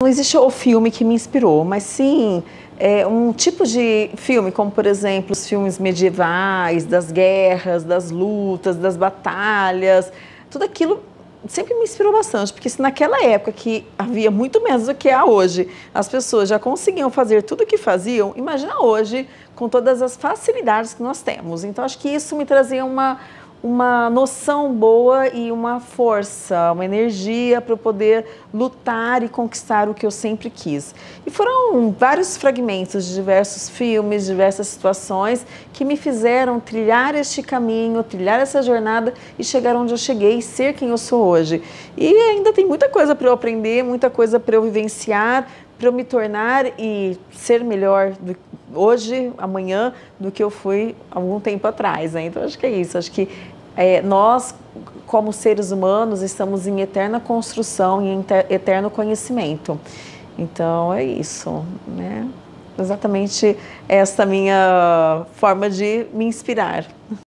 Não existe o filme que me inspirou, mas sim um tipo de filme, como por exemplo os filmes medievais, das guerras, das lutas, das batalhas, tudo aquilo sempre me inspirou bastante, porque se naquela época que havia muito menos do que há hoje, as pessoas já conseguiam fazer tudo o que faziam, imagina hoje com todas as facilidades que nós temos. Então acho que isso me trazia uma noção boa e uma força, uma energia para eu poder lutar e conquistar o que eu sempre quis. E foram vários fragmentos de diversos filmes, diversas situações que me fizeram trilhar este caminho, trilhar essa jornada e chegar onde eu cheguei, ser quem eu sou hoje. E ainda tem muita coisa para eu aprender, muita coisa para eu vivenciar, para eu me tornar e ser melhor hoje, amanhã, do que eu fui algum tempo atrás, né? Então acho que é isso, acho que nós, como seres humanos, estamos em eterna construção e em eterno conhecimento. Então é isso, né? Exatamente essa minha forma de me inspirar.